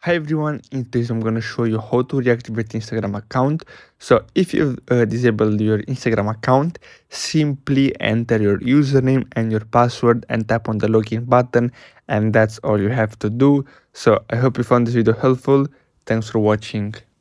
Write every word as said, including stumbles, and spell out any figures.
Hi everyone, in this I'm going to show you how to reactivate Instagram account. So if you've uh, disabled your Instagram account, simply enter your username and your password and tap on the login button, and that's all you have to do. So I hope you found this video helpful. Thanks for watching.